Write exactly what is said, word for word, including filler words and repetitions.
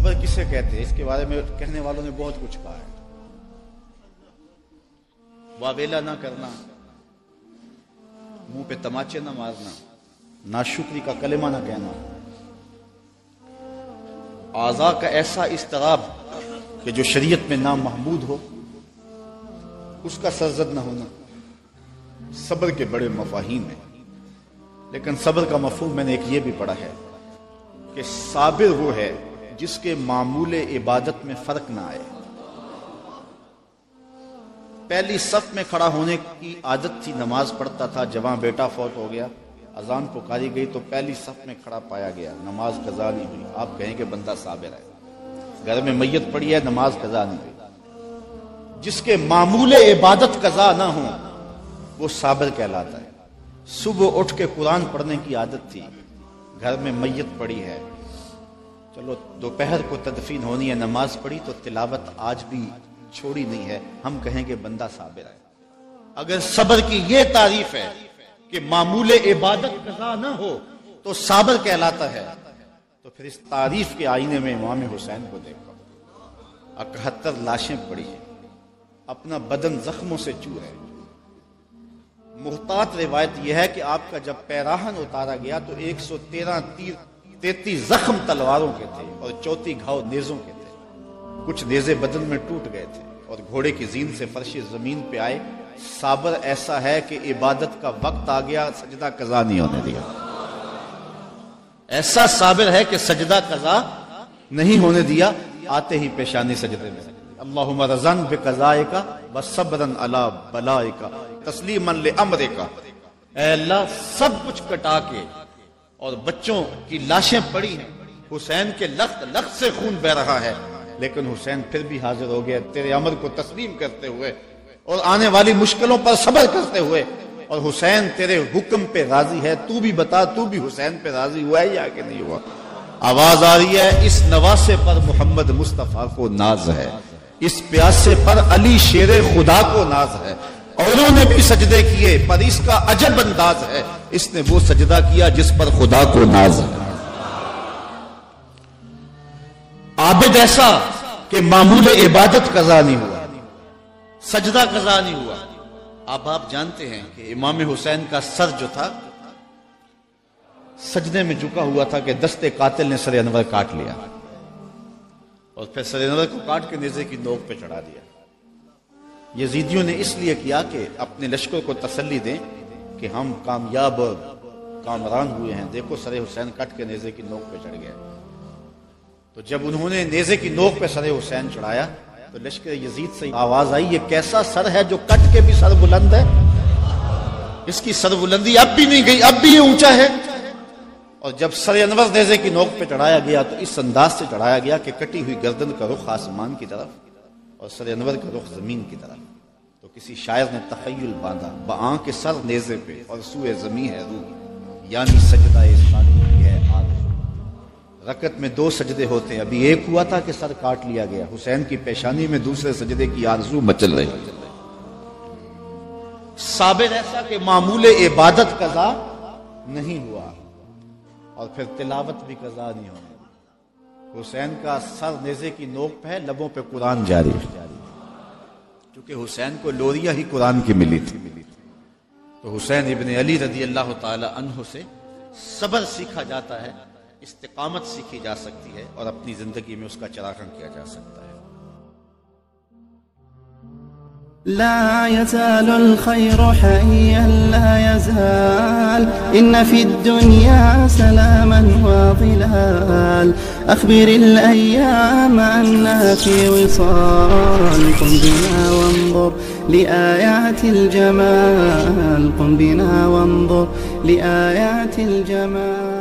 صبر کسے کہتے ہیں؟ اس کے بارے میں کہنے والوں نے بہت کچھ کہا ہے. واویلا نہ کرنا، منہ پہ تماچے نہ مارنا، ناشکری کا کلمہ نہ کہنا، اعضاء کا ایسا اضطراب کہ جو شریعت میں نامحمود ہو اس کا سرزد نہ ہونا، صبر کے بڑے مفاہیم ہیں. لیکن صبر کا مفہوم میں نے ایک یہ بھی پڑھا ہے کہ صابر وہ ہے جس کے معمول عبادت میں فرق نہ آئے. پہلی صف میں کھڑا ہونے کی عادت تھی، نماز پڑھتا تھا، جوان بیٹا فوت ہو گیا، اذان پکاری گئی تو پہلی صف میں کھڑا پایا گیا، نماز قضا نہیں ہوئی. آپ کہیں کہ بندہ صابر ہے. گھر میں میت پڑی ہے، نماز قضا نہیں ہوئی. جس کے معمول عبادت قضا نہ ہو وہ صابر کہلاتا ہے. صبح اٹھ کے قرآن پڑھنے کی عادت تھی، گھر میں میت پڑی ہے، چلو دوپہر کو تدفین ہونی ہے، نماز پڑھی تو تلاوت آج بھی چھوڑی نہیں ہے، ہم کہیں کہ بندہ صابر ہے. اگر صبر کی یہ تعریف ہے کہ معمول عبادت قضا نہ ہو تو صابر کہلاتا ہے، تو پھر اس تعریف کے آئینے میں امام حسین کو دیکھو. اکہتر لاشیں پڑی ہیں، اپنا بدن زخموں سے چور ہے. محتاط روایت یہ ہے کہ آپ کا جب پیراہن اتارا گیا تو ایک سو تیرہ تیر تینتیس زخم تلواروں کے تھے اور چوتی گھاؤ نیزوں کے تھے. کچھ نیزے بدن میں ٹوٹ گئے تھے اور گھوڑے کی زین سے فرش زمین پہ آئے. صابر ایسا ہے کہ عبادت کا وقت آ گیا، سجدہ قضا نہیں ہونے دیا. ایسا صابر ہے کہ سجدہ قضا نہیں ہونے دیا، آتے ہی پیشانی سجدے میں. اللہم رضن بقضائک وصبرن علی بلائک تسلیما لامرک. اے اللہ سب کچھ کٹا کے، اور بچوں کی لاشیں پڑی ہیں، حسین کے لخت لخت سے خون بہ رہا ہے، لیکن حسین پھر بھی حاضر ہو گیا تیرے امر کو تسلیم کرتے ہوئے اور آنے والی مشکلوں پر صبر کرتے ہوئے. اور حسین تیرے حکم پہ راضی ہے، تو بھی بتا تو بھی حسین پہ راضی ہوا ہے یا کہ نہیں ہوا؟ آواز آ رہی ہے، اس نواسے پر محمد مصطفیٰ کو ناز ہے، اس پیاسے پر علی شیر خدا کو ناز ہے. اوروں نے بھی سجدے کیے پر اس کا عجب انداز ہے، اس نے وہ سجدہ کیا جس پر خدا کو ناز ہے. عابد ایسا کہ معمول عبادت قضا نہیں ہوا، سجدہ قضا نہیں ہوا. اب آپ جانتے ہیں کہ امام حسین کا سر جو تھا سجدے میں جھکا ہوا تھا کہ دست قاتل نے سر انور کاٹ لیا اور پھر سر انور کو کاٹ کے نیزے کی نوک پہ چڑھا دیا. یزیدیوں نے اس لیے کیا کہ اپنے لشکر کو تسلی دیں کہ ہم کامیاب اور کامران ہوئے ہیں، دیکھو سر حسین کٹ کے نیزے کی نوک پہ چڑھ گئے. تو جب انہوں نے نیزے کی نوک پہ سر حسین چڑھایا تو لشکر یزید سے آواز آئی، یہ کیسا سر ہے جو کٹ کے بھی سر بلند ہے؟ اس کی سر بلندی اب بھی نہیں گئی، اب بھی یہ اونچا ہے. اور جب سر انور نیزے کی نوک پہ چڑھایا گیا تو اس انداز سے چڑھایا گیا کہ کٹی ہوئی گردن کا رخ آسمان کی طرف اور سر انور کا رخ زمین کی طرف. تو کسی شاعر نے تخیل باندھا، بآں کے سر نیزے پہ اور سوئے زمین ہے روح، یعنی سجدہ ثانی ہے آرزو. رکعت میں دو سجدے ہوتے ہیں، ابھی ایک ہوا تھا کہ سر کاٹ لیا گیا، حسین کی پیشانی میں دوسرے سجدے کی آرزو مچل رہی. صابر ایسا کہ معمول عبادت قضا نہیں ہوا اور پھر تلاوت بھی قضا نہیں ہونے. حسین کا سر نیزے کی نوک پہ ہے، لبوں پہ قرآن جاری ہے، کیونکہ حسین کو لوریہ ہی قرآن کی ملی تھی. تو حسین ابن علی رضی اللہ تعالی عنہ سے صبر سیکھا جاتا ہے، استقامت سیکھی جا سکتی ہے اور اپنی زندگی میں اس کا چراغاں کیا جا سکتا ہے. لا يزال الخير حيا لا يزال إن في الدنيا سلاما وظلال أخبر الأيام أنها في وصال قم بنا وانظر لآيات الجمال قم بنا وانظر لآيات الجمال.